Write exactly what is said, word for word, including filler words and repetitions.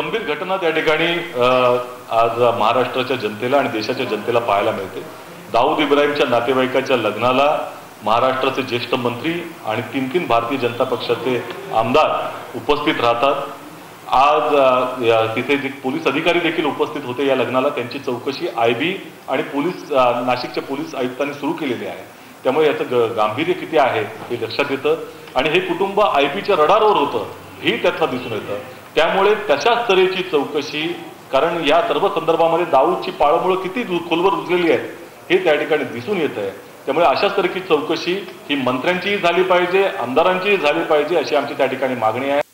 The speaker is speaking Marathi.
गंभीर घटना त्या ठिकाणी आज महाराष्ट्राच्या जनतेला आणि देशाच्या जनतेला पाहायला मिळते। दाऊद इब्राहिमच्या नातेवाईकाच्या लग्नाला महाराष्ट्राचे ज्येष्ठ मंत्री आणि तीन तीन भारतीय जनता पक्षाचे आमदार उपस्थित राहतात। आज तिथे जे पोलीस अधिकारी देखील उपस्थित होते या लग्नाला, त्यांची चौकशी आयबी आणि पोलीस नाशिकच्या पोलीस आयुक्तांनी सुरू केलेली आहे। त्यामुळे याचं गांभीर्य किती आहे हे लक्षात येतं आणि हे कुटुंब आयबीच्या रडारवर होतं हे त्यातलं दिसून येतं। त्यामुळे तशाच तऱ्हेची चौकशी, कारण या सर्व संदर्भामध्ये दाऊदची पाळमुळं किती खोलवर रुजलेली आहे हे त्या ठिकाणी दिसून येत आहे। त्यामुळे अशाच तऱ्हेची चौकशी ही मंत्र्यांचीही झाली पाहिजे, आमदारांचीही झाली पाहिजे अशी आमची त्या ठिकाणी मागणी आहे।